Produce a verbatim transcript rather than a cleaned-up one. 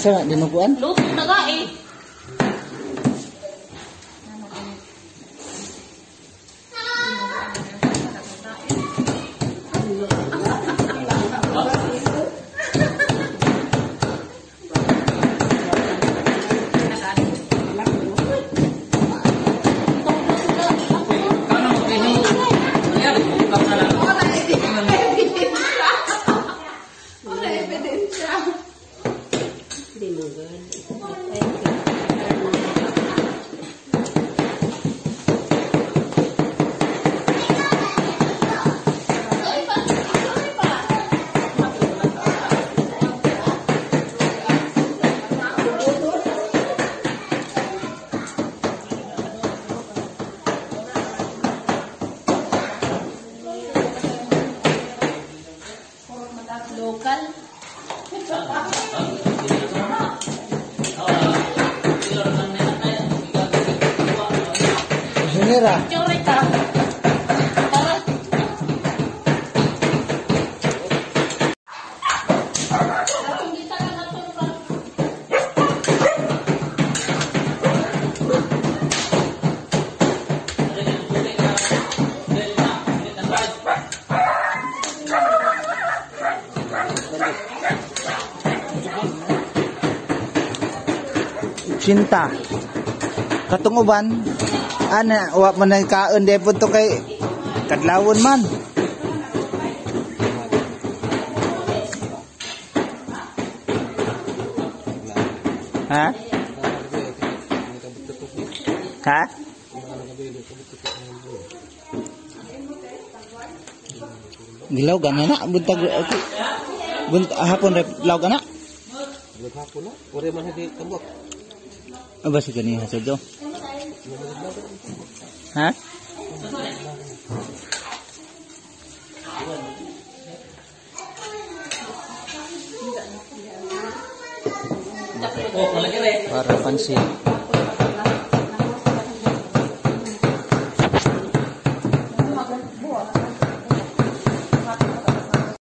Sa dinuguan? Luto na ga eh. Lokal. Sinira. Curita. Cinta. Katong uban ana wa man ay kaon de pud to kay kadlawon man. Ha? Ha? Gilaw gana na buntag bunt hapon rep law gana. Hapon na, ore man hadi tambok. Apa sih gani hasil jo? Hah? Oh, Para pansin.